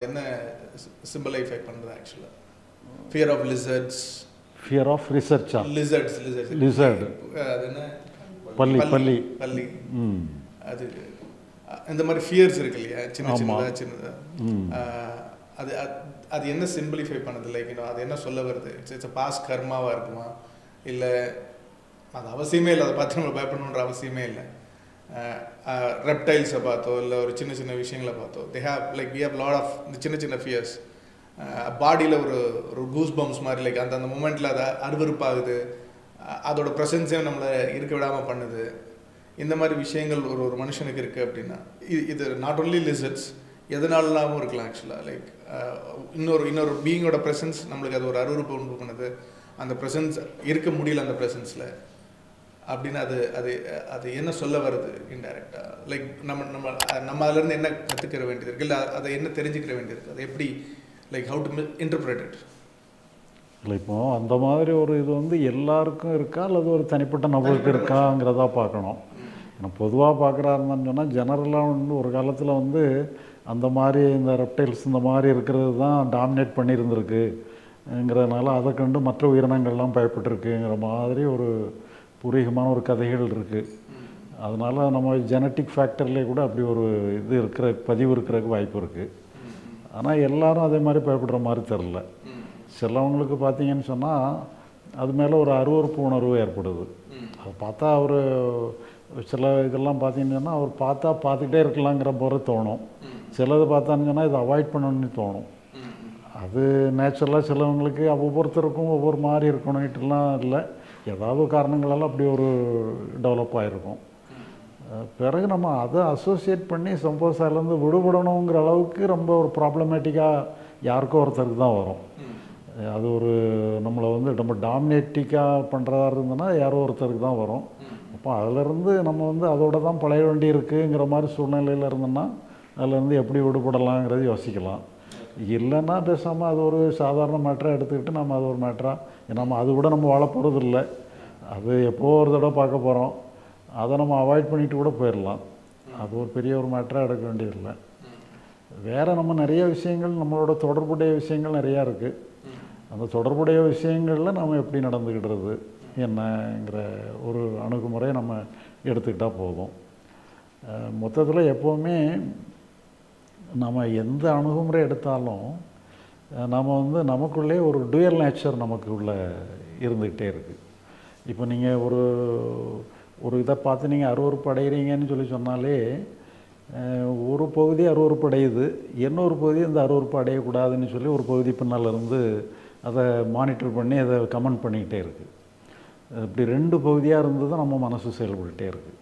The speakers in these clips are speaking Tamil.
என்ன சிம்பிளைஃபை பண்ணுறது ஆக்சுவலாக? Fear of lizards. Fear of ரிசர்ச்சா? லிசர்ட்ஸ். லிசர்டு அது என்ன? பல்லி. பல்லி. பல்லி. அது இந்த மாதிரி ஃபியர்ஸ் இருக்கு இல்லையா, சின்ன சின்னதாக. அது அது என்ன சிம்பிளிஃபை பண்ணுது? லைக் அது என்ன சொல்ல வருது? இட்ஸ் பாஸ் கர்மாவாக இருக்குமா, இல்லை அது அவசியமே இல்லை, அதை பார்த்து நம்ம பயப்படணுன்ற அவசியமே இல்லை. ரெப்டைல்ஸை பார்த்தோ இல்லை ஒரு சின்ன சின்ன விஷயங்களை பார்த்தோ they have like we have lot of இந்த சின்ன சின்ன ஃபியர்ஸ். பாடியில் ஒரு கூஸ் பம்ப்ஸ் மாதிரி, லைக் அந்த மூமெண்ட்டில் அதை அருவருப்பாகுது, அதோட ப்ரெசன்ஸே நம்மளை இருக்க விடாமல் பண்ணுது. இந்த மாதிரி விஷயங்கள் ஒரு மனுஷனுக்கு இருக்குது அப்படின்னா இது நாட் ஓன்லி லிசர்ட்ஸ், எதனாலலாமும் இருக்கலாம் ஆக்சுவலாக. லைக் இன்னொரு பீயிங்கோட ப்ரெசன்ஸ் நம்மளுக்கு அது ஒரு அருவருப்பு உண்டு பண்ணுது, அந்த ப்ரெசன்ஸ் இருக்க முடியல அந்த ப்ரெசன்ஸில் அப்படின்னு அது அது அது என்ன சொல்ல வருது இன்டைரக்டாக? லைக் நம்ம அதுலேருந்து என்ன கற்றுக்கிற வேண்டியது இருக்குது, இல்லை அதை என்ன தெரிஞ்சுக்கிற வேண்டியது இருக்குது, அது எப்படி like how to interpret it? இல்லை இப்போது அந்த மாதிரி ஒரு இது வந்து எல்லாருக்கும் இருக்கா அல்லது ஒரு தனிப்பட்ட நபருக்கு இருக்காங்கிறதா பார்க்கணும். ஏன்னா பொதுவாக பார்க்குறாருன்னு சொன்னால் ஜெனரலாக வந்து ஒரு காலத்தில் வந்து அந்த மாதிரி இந்த ரெப்டைல்ஸ் இந்த மாதிரி இருக்கிறது தான் டாமினேட் பண்ணியிருந்திருக்குங்கிறதுனால அதை கண்டு மற்ற உயிரினங்கள்லாம் பயப்பட்டுருக்குங்கிற மாதிரி ஒரு பூர்வீகமான ஒரு கதைகள் இருக்குது. அதனால் நம்ம ஜெனட்டிக் ஃபேக்டர்லேயே கூட அப்படி ஒரு இது இருக்கிற பதிவு இருக்கிறதுக்கு வாய்ப்பு இருக்குது. ஆனால் எல்லோரும் அதே மாதிரி பயப்படுற மாதிரி தெரில. சிலவங்களுக்கு பார்த்தீங்கன்னு சொன்னால் அது மேலே ஒரு அருவருப்பு உணர்வு ஏற்படுது. அதை பார்த்தா அவர் சில இதெல்லாம் பார்த்தீங்கன்னு சொன்னால் அவர் பார்த்துக்கிட்டே இருக்கலாங்கிற போகிற தோணும். சிலது பார்த்தான்னு சொன்னால் இதை அவாய்ட் பண்ணணும்னு தோணும். அது நேச்சுரலாக சிலவங்களுக்கு ஒவ்வொருத்தருக்கும் ஒவ்வொரு மாதிரி இருக்கணும்ட்டுலாம் இல்லை, ஏதாவது காரணங்களெல்லாம் அப்படி ஒரு டெவலப் ஆகிருக்கும். பிறகு நம்ம அதை அசோசியேட் பண்ணி சப்போஸ் அதுலேருந்து விடுபடணுங்கிற அளவுக்கு ரொம்ப ஒரு ப்ராப்ளமேட்டிக்காக யாருக்கோ ஒருத்தருக்கு தான் வரும். அது ஒரு நம்மளை வந்து ரொம்ப டாமினேட்டிக்காக பண்ணுறதா இருந்ததுன்னா யாரோ ஒருத்தருக்கு தான் வரும். அப்போ அதிலேருந்து நம்ம வந்து அதோட தான் பழைய வேண்டி இருக்குங்கிற மாதிரி சூழ்நிலையில் இருந்தோம்னா அதிலேருந்து எப்படி விடுபடலாங்கிறது யோசிக்கலாம். இல்லைன்னா பேசாமல் அது ஒரு சாதாரண மேட்டராக எடுத்துக்கிட்டு நம்ம அது ஒரு மேட்டராக நம்ம அது கூட நம்ம வாழ போகிறது இல்லை, அது எப்போ ஒரு தடவை பார்க்க போகிறோம், அதை நம்ம அவாய்ட் பண்ணிட்டு கூட போயிடலாம். அது ஒரு பெரிய ஒரு மேட்டராக எடுக்க வேண்டியதில்லை. வேறு நம்ம நிறைய விஷயங்கள் நம்மளோட தொடர்புடைய விஷயங்கள் நிறையா இருக்குது. அந்த தொடர்புடைய விஷயங்களில் நம்ம எப்படி நடந்துக்கிடுறது என்னங்கிற ஒரு அணுகுமுறையை நம்ம எடுத்துக்கிட்டால் போதும். மொத்தத்தில் எப்போவுமே நம்ம எந்த அணுகுமுறை எடுத்தாலும் நம்ம வந்து நமக்குள்ளே ஒரு டூயல் நேச்சர் நமக்குள்ளே இருந்துக்கிட்டே இருக்குது. இப்போ நீங்கள் ஒரு இதை பார்த்து நீங்கள் அருவருப்பு அடைகிறீங்கன்னு சொன்னாலே ஒரு பகுதி அருவருப்பு அடையுது, இன்னொரு பகுதி இந்த அருவருப்பு அடையக்கூடாதுன்னு சொல்லி ஒரு பகுதி பின்னால் இருந்து அதை மானிட்டர் பண்ணி அதை கமெண்ட் பண்ணிக்கிட்டே இருக்குது. இப்படி ரெண்டு பகுதியாக இருந்து தான் நம்ம மனசு செயல்பட்டுகிட்டே இருக்குது.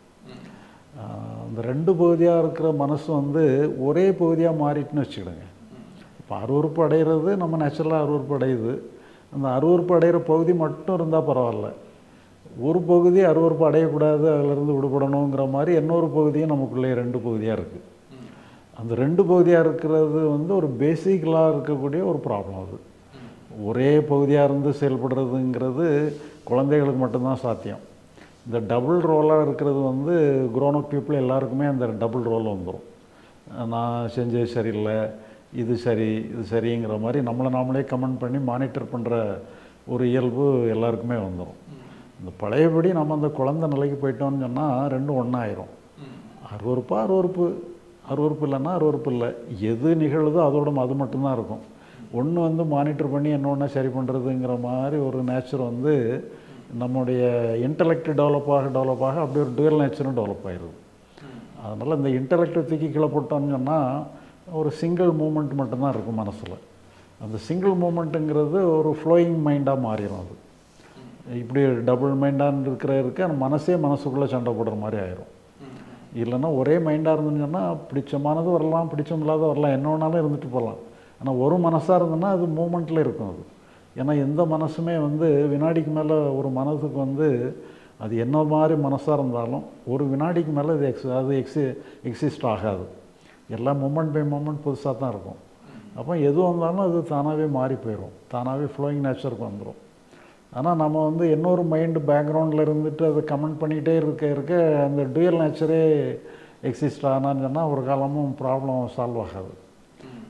அந்த ரெண்டு பகுதியாக இருக்கிற மனசு வந்து ஒரே பகுதியாக மாறிட்டுன்னு வச்சுக்கிடுங்க. இப்போ அருவருப்பு அடைகிறது நம்ம நேச்சுரலாக அருவருப்பு அடையுது, அந்த அருவருப்பு அடைகிற பகுதி மட்டும் இருந்தால் பரவாயில்ல. ஒரு பகுதி அருவருப்பு அடையக்கூடாது, அதிலிருந்து விடுபடணுங்கிற மாதிரி இன்னொரு பகுதியும் நமக்குள்ளே ரெண்டு பகுதியாக இருக்குது. அந்த ரெண்டு பகுதியாக இருக்கிறது வந்து ஒரு பேசிக்கலாக இருக்கக்கூடிய ஒரு ப்ராப்ளம். அது ஒரே பகுதியாக இருந்து செயல்படுறதுங்கிறது குழந்தைகளுக்கு மட்டும்தான் சாத்தியம். இந்த டபுள் ரோலாக இருக்கிறது வந்து க்ரோன் அப் பீப்புள் எல்லாருக்குமே அந்த டபுள் ரோல் வந்துடும். நான் செஞ்சது சரியில்லை, இது சரி இது சரிங்கிற மாதிரி நம்மளை நாமளே கமெண்ட் பண்ணி மானிட்டர் பண்ணுற ஒரு இயல்பு எல்லாருக்குமே வந்துடும். இந்த பழையபடி நம்ம அந்த குழந்தை நிலைக்கு போயிட்டோம்னு சொன்னால் ரெண்டும் ஒன்றாயிரும். அருவருப்பா அருவருப்பு, அருவருப்பு இல்லைன்னா அருவருப்பு இல்லை, எது நிகழுதோ அதோட அது மட்டும்தான் இருக்கும். ஒன்று வந்து மானிட்டர் பண்ணி இன்னொன்று சரி பண்ணுறதுங்கிற மாதிரி ஒரு நேச்சர் வந்து நம்முடைய இன்டலெக்ட் டெவலப் ஆக அப்படி ஒரு டுவல் நேச்சரும் டெவலப் ஆகிடுது. அதனால் இந்த இன்டலெக்டை தூக்கி கீழே போட்டோம்னு சொன்னால் ஒரு சிங்கிள் மூமெண்ட் மட்டும்தான் இருக்கும் மனசில். அந்த சிங்கிள் மூமெண்ட்டுங்கிறது ஒரு ஃப்ளோயிங் மைண்டாக மாறிடும். அது இப்படி டபுள் மைண்டாக இருக்கிற அந்த மனசுக்குள்ளே சண்டை போடுற மாதிரி ஆயிரும். இல்லைன்னா ஒரே மைண்டாக இருந்துன்னு சொன்னால் பிடிச்சமானது வரலாம், பிடிச்சமில்லாத வரலாம், என்ன வேணாலும் இருந்துட்டு போகலாம். ஆனால் ஒரு மனசாக இருந்ததுன்னா அது மூமெண்ட்டில் இருக்கும். அது ஏன்னா எந்த மனசுமே வந்து வினாடிக்கு மேலே ஒரு மனதுக்கு வந்து அது என்ன மாதிரி மனசாக இருந்தாலும் ஒரு வினாடிக்கு மேலே அது எக்ஸிஸ்ட் ஆகாது. எல்லாம் மூமெண்ட் பை மூமெண்ட் புதுசாக தான் இருக்கும். அப்போ எது வந்தாலும் அது தானாகவே மாறி போயிடும், தானாகவே ஃப்ளோயிங் நேச்சருக்கு வந்துடும். ஆனால் நம்ம வந்து இன்னொரு மைண்டு பேக்ரவுண்டில் இருந்துட்டு அதை கமெண்ட் பண்ணிக்கிட்டே இருக்க அந்த டுயல் நேச்சரே எக்ஸிஸ்ட் ஆனான்னு சொன்னால் ஒரு காலமும் ப்ராப்ளம் சால்வ் ஆகாது.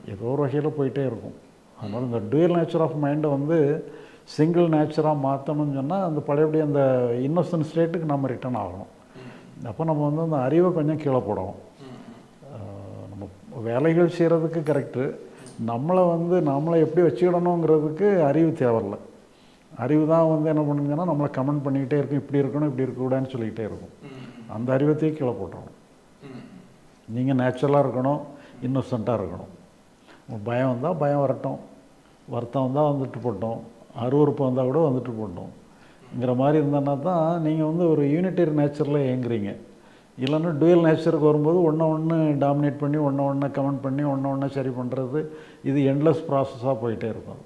ஏதோ ஒரு வகையில் போயிட்டே இருக்கும். அதனால் இந்த டூயல் நேச்சர் ஆஃப் மைண்டை வந்து சிங்கிள் நேச்சராக மாற்றணும்னு சொன்னால் அந்த பழையபடி அந்த இன்னோசன்ட் ஸ்டேட்டுக்கு நம்ம ரிட்டர்ன் ஆகணும். அப்போ நம்ம வந்து அந்த அறிவை கொஞ்சம் கீழே போடணும். நம்ம வேலைகள் செய்கிறதுக்கு கரெக்டு, நம்மளை எப்படி வச்சுக்கிடணுங்கிறதுக்கு அறிவு தேவையில்லை. அறிவு தான் வந்து என்ன பண்ணுங்கன்னா நம்மளை கமெண்ட் பண்ணிக்கிட்டே இருக்கும், இப்படி இருக்கணும் இப்படி இருக்கக்கூடாதுன்னு சொல்லிக்கிட்டே இருக்கும். அந்த அறிவத்தையும் கீழே போட்டுறணும். நீங்கள் நேச்சுரலாக இருக்கணும், இன்னோசண்ட்டாக இருக்கணும். பயம் வந்தால் பயம் வரட்டும், வருத்தம் வந்தால் வந்துட்டு போட்டோம், அருவறுப்பு வந்தால் கூட வந்துட்டு போட்டோம்ங்கிற மாதிரி இருந்தோன்னா தான் நீங்கள் வந்து ஒரு யூனிட்டரி நேச்சரில் இயங்குறீங்க. இல்லைன்னா டூயல் நேச்சருக்கு வரும்போது ஒன்று டாமினேட் பண்ணி ஒன்று கமெண்ட் பண்ணி ஒன்று சரி பண்ணுறது, இது எண்ட்லெஸ் ப்ராசஸாக போயிட்டே இருக்கும்.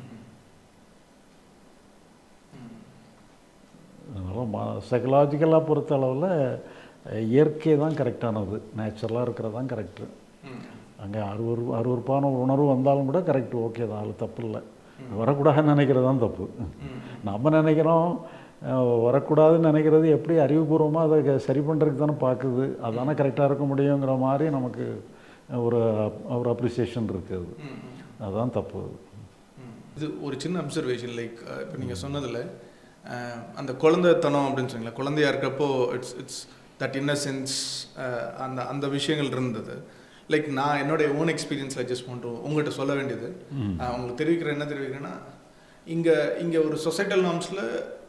அதனால் சைக்கலாஜிக்கலாக பொறுத்த அளவில் இயற்கை தான் கரெக்டானது, நேச்சுரலாக இருக்கிறது தான் கரெக்டு. அங்கே அருவறுப்பான உணர்வு வந்தாலும் கூட கரெக்டு, ஓகே தான், அது தப்பு இல்லை. வரக்கூடாதுன்னு நினைக்கிறது தான் தப்பு. நம்ம நினைக்கிறோம் வரக்கூடாதுன்னு நினைக்கிறது எப்படி அறிவுபூர்வமாக அதை சரி பண்ணுறதுக்கு தானே பார்க்குது, அதுதானே கரெக்டாக இருக்க முடியுங்கிற மாதிரி நமக்கு ஒரு அப்ரிசியேஷன் இருக்குது. அதுதான் தப்பு. இது ஒரு சின்ன அப்சர்வேஷன். லைக் இப்போ நீங்கள் சொன்னதில் அந்த குழந்தைத்தனம் அப்படின்னு சொன்னீங்களா, குழந்தையாக இருக்கப்போ இட்ஸ் தட் இன்னசென்ஸ், அந்த விஷயங்கள் இருந்தது. லைக் நான் என்னுடைய ஓன் எக்ஸ்பீரியன்ஸில் ஜஸ்ட் பண்ணுறோம் உங்கள்கிட்ட சொல்ல வேண்டியது, உங்களுக்கு தெரிவிக்கிறேன்னா இங்கே ஒரு சொசைட்டல் நார்ம்ஸில்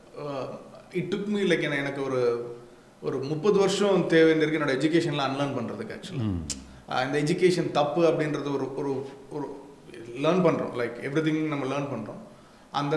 இட் டுக் மீ லைக் எனக்கு ஒரு 30 வருஷம் தேவைந்திருக்கு என்னோட எஜுகேஷனில் அன்லேர்ன் பண்ணுறதுக்கு. ஆக்சுவலாக இந்த எஜுகேஷன் தப்பு அப்படின்றது ஒரு லேர்ன் பண்ணுறோம், லைக் எவ்ரி திங் நம்ம லேர்ன் பண்ணுறோம். அந்த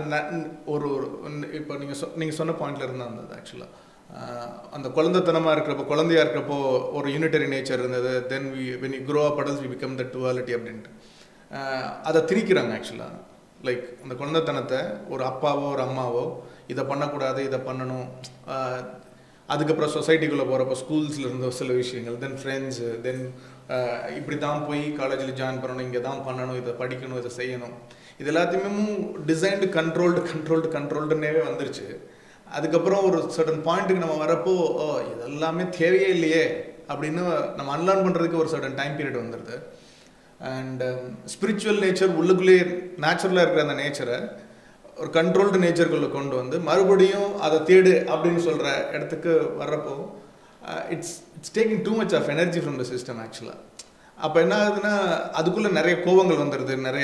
இப்போ நீங்கள் சொன்ன பாயிண்டில் இருந்தால் இருந்தது ஆக்சுவலாக அந்த குழந்தைத்தனமாக குழந்தையாக இருக்கிறப்போ ஒரு யூனிட்டரி நேச்சர் இருந்தது. தென் when you grow up adults we become the duality அப்படின்ட்டு அதை திணிக்கிறாங்க. ஆக்சுவலாக லைக் அந்த குழந்தைத்தனத்தை ஒரு அப்பாவோ ஒரு அம்மாவோ இதை பண்ணக்கூடாது இதை பண்ணணும், அதுக்கப்புறம் சொசைட்டிக்குள்ளே போகிறப்போ ஸ்கூல்ஸில் இருந்த சில விஷயங்கள், தென் ஃப்ரெண்ட்ஸு, தென் இப்படி தான் போய் காலேஜில் ஜாயின் பண்ணணும், இங்கே தான் பண்ணணும், இதை படிக்கணும், இதை செய்யணும், இது எல்லாத்தையுமே டிசைன்டு கண்ட்ரோல்டுன்னே வந்துருச்சு. அதுக்கப்புறம் ஒரு சர்டன் பாயிண்ட்டுக்கு நம்ம வரப்போ இதெல்லாமே தேவையே இல்லையே அப்படின்னு நம்ம அன்லேர்ன் பண்ணுறதுக்கு ஒரு சர்டன் டைம் பீரியட் வந்துடுது. அண்ட் ஸ்பிரிச்சுவல் நேச்சர் உள்ளுக்குள்ளேயே நேச்சுரலாக இருக்கிற அந்த நேச்சரை ஒரு கண்ட்ரோல்டு நேச்சருக்குள்ளே கொண்டு வந்து மறுபடியும் அதை தேடு அப்படின்னு சொல்கிற இடத்துக்கு வர்றப்போ it's taking too much of energy from the system ஆக்சுவலாக. அப்போ என்ன ஆகுதுன்னா அதுக்குள்ளே நிறைய கோபங்கள் வந்துடுது, நிறைய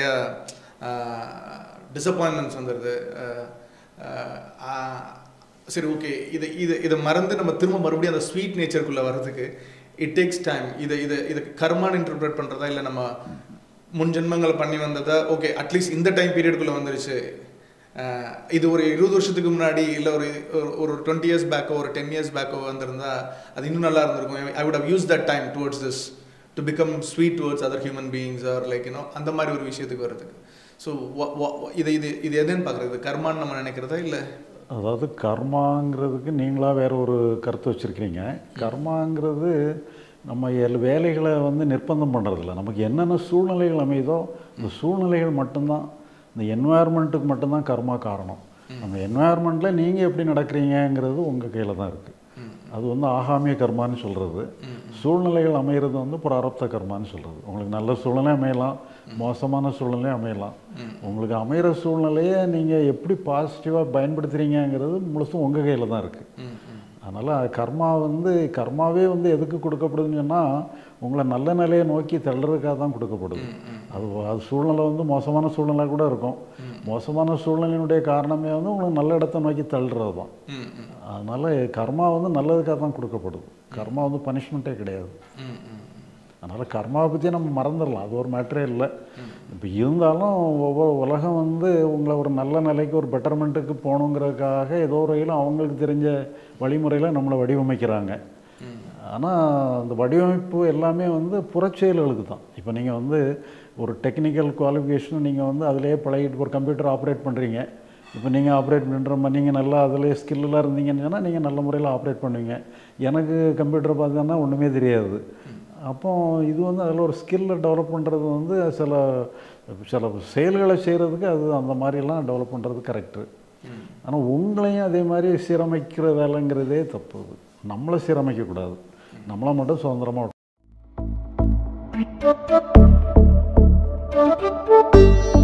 டிசப்பாயின்மெண்ட்ஸ் வந்துடுது. சரி ஓகே இதை மறந்து நம்ம திரும்ப மறுபடியும் அந்த ஸ்வீட் நேச்சருக்குள்ளே வர்றதுக்கு இட் டேக்ஸ் டைம். இதை கர்மான்னு இன்டர்பிரேட் பண்ணுறதா இல்லை நம்ம முன் ஜென்மங்களை பண்ணி வந்ததா, ஓகே அட்லீஸ்ட் இந்த டைம் பீரியடுக்குள்ளே வந்துருச்சு, இது ஒரு 20 வருஷத்துக்கு முன்னாடி இல்லை ஒரு 20 years பேக்கோ ஒரு 10 years பேக்கோ வந்திருந்தா அது இன்னும் நல்லா இருந்திருக்கும். I would have use that time towards this to become sweet towards other human beings or like அந்த மாதிரி ஒரு விஷயத்துக்கு வர்றதுக்கு. ஸோ இது எதுன்னு பார்க்குறது, கர்மான்னு நம்ம நினைக்கிறதா இல்லை? அதாவது கர்மாங்கிறதுக்கு நீங்களாக வேறு ஒரு கருத்து வச்சுருக்கிறீங்க. கர்மாங்கிறது நம்ம வேலைகளை வந்து நிர்பந்தம் பண்ணுறதில்ல, நமக்கு என்னென்ன சூழ்நிலைகள் அமையுதோ இந்த சூழ்நிலைகள் மட்டும்தான், இந்த என்வாயர்மெண்ட்டுக்கு மட்டும்தான் கர்மா காரணம். அந்த என்வாயர்மெண்ட்டில் நீங்கள் எப்படி நடக்கிறீங்கிறது உங்கள் கையில் தான் இருக்குது. அது வந்து ஆகாமிய கர்மான்னு சொல்கிறது. சூழ்நிலைகள் அமைகிறது வந்து பிராரப்த கர்மான்னு சொல்கிறது. உங்களுக்கு நல்ல சூழ்நிலை அமையலாம், மோசமான சூழ்நிலை அமையலாம். உங்களுக்கு அமைகிற சூழ்நிலையை நீங்கள் எப்படி பாசிட்டிவாக பயன்படுத்துகிறீங்கிறது முழுசும் உங்கள் கையில் தான் இருக்குது. அதனால் கர்மாவே வந்து எதுக்கு கொடுக்கப்படுதுன்னு சொன்னால் உங்களை நல்ல நிலையை நோக்கி தள்ளுறதுக்காக தான் கொடுக்கப்படுது. அது சூழ்நிலை வந்து மோசமான சூழ்நிலை கூட இருக்கும். மோசமான சூழ்நிலையினுடைய காரணமே வந்து உங்களுக்கு நல்ல இடத்தை நோக்கி தள்ளுறது தான். அதனால் கர்மா வந்து நல்லதுக்காக தான் கொடுக்கப்படுது. கர்மா வந்து பனிஷ்மெண்ட்டே கிடையாது. அதனால் கர்மாவை பற்றி நம்ம மறந்துடலாம், அது ஒரு மேட்டரே இல்லை. இப்போ இருந்தாலும் ஒவ்வொரு உலகம் வந்து உங்களை ஒரு நல்ல நிலைக்கு ஒரு பெட்டர்மெண்ட்டுக்கு போகணுங்கிறதுக்காக ஏதோ ஒரு வகையில் அவங்களுக்கு தெரிஞ்ச வழிமுறையில் நம்மளை வடிவமைக்கிறாங்க. ஆனால் அந்த வடிவமைப்பு எல்லாமே வந்து புறச்செயல்களுக்கு தான். இப்போ நீங்கள் வந்து ஒரு டெக்னிக்கல் குவாலிஃபிகேஷன் நீங்கள் வந்து அதிலே பழகிட்டு ஒரு கம்ப்யூட்டர் ஆப்ரேட் பண்ணுறீங்க. இப்போ நீங்கள் ஆப்ரேட் பண்ணுற மாதிரி நீங்கள் நல்லா அதிலே ஸ்கில்லாம் இருந்தீங்கன்னு சொன்னால் நீங்கள் நல்ல முறையில் ஆப்ரேட் பண்ணுவீங்க. எனக்கு கம்ப்யூட்டரை பார்த்தோன்னா ஒன்றுமே தெரியாது. அப்போ இது வந்து அதில் ஒரு ஸ்கில்லை டெவலப் பண்ணுறது வந்து சில செயல்களை செய்கிறதுக்கு அது அந்த மாதிரிலாம் டெவலப் பண்ணுறது கரெக்டு. ஆனால் உங்களையும் அதே மாதிரி சீரமைக்கிற வேலைங்கிறதே தப்பு. நம்மளை சீரமைக்கக்கூடாது, நம்மளை மட்டும் சுதந்திரமாக வணக்கம்.